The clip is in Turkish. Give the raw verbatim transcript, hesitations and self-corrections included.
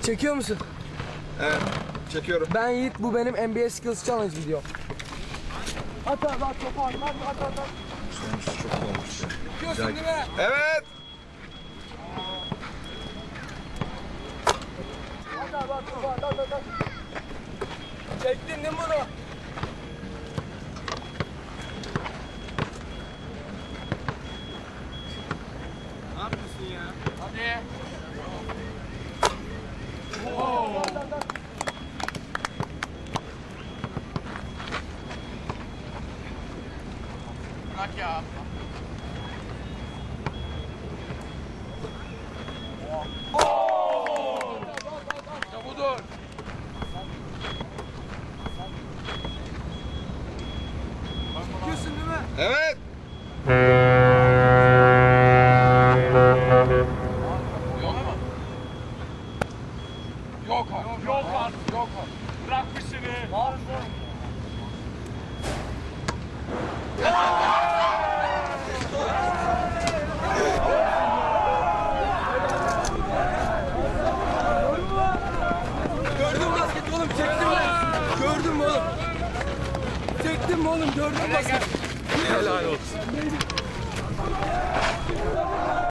Çekiyor musun? Evet, çekiyorum. Ben Yiğit, bu benim N B A Skills Challenge video. At at at topu at at at at. Sonuçta çok olmuş ya. Çekiyorsun değil mi? Evet. At at at topu at at at. Çektin değil mi bunu? Ne yapıyorsun ya? Hadi. Bırak ya. İşte budur. Çekiyorsun değil mi? Evet. Yok mu? Yok artık. Yok artık. Yok artık. Bırak peşini. Var mı? Gördün mü basket oğlum? Çektim ben. Gördün mü oğlum? Çektim mi oğlum? Gördün mü basket? Helal olsun.